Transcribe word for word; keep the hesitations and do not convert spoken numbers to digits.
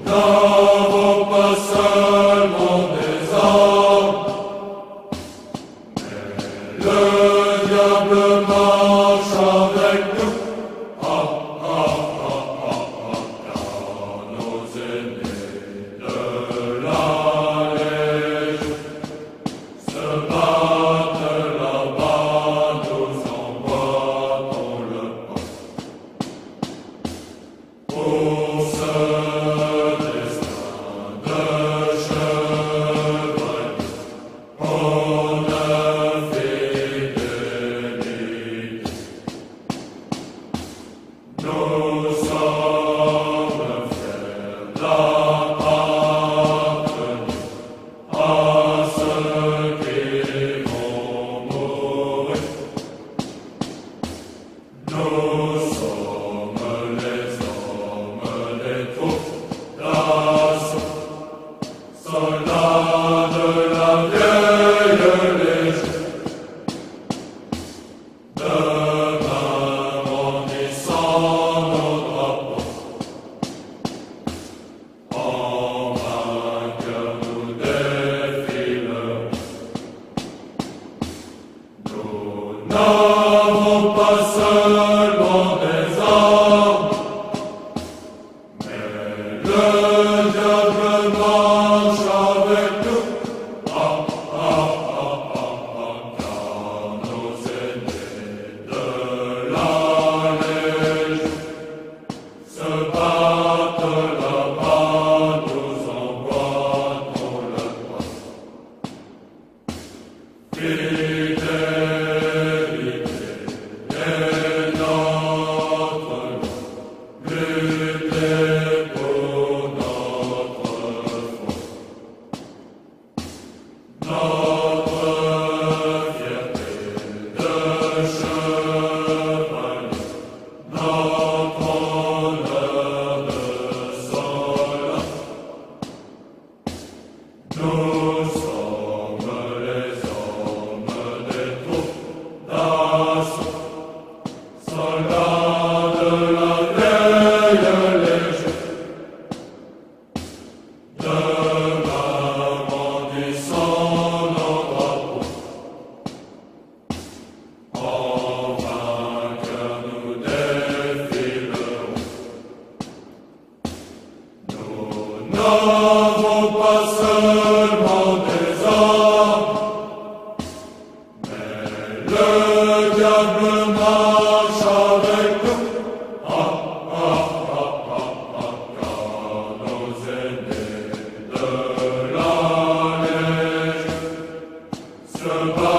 n'avons pas seulement des armes, mais le diable marche avec nous. Ah, ah, ah, ah, ah, car nos ennemis de la Légion se battent là-bas, nous emboîtons le pas. Pour ce destin de chevalier, pour de fidélité, nous sommes fiers d'appartenir à ceux qui vont mourir. Nous sommes les hommes des troupes d'assaut, soldats de la vieille Légion, demain brandissant nos drapeaux, en vainqueurs nous défilerons. Nous n'avons pas seulement des armes, mais le diable marche avec nous. Ah, ah, ah, ah, ah, car nos ennemis de la Légion se battent là-bas, nous emboîtons le pas. Fidélité est notre loi, lutter pour notre foi. Notre fierté de chevalier, notre honneur de soldat. Nous sommes les hommes des troupes d'assaut, soldats de la vieille Légion, demain brandissant nos drapeaux, en vainqueurs nous défilerons. Nous n'avons pas seulement des armes, mais le diable marche avec nous. Ah, ah, ah, ah, ah, car nos ennemis de la Légion se battent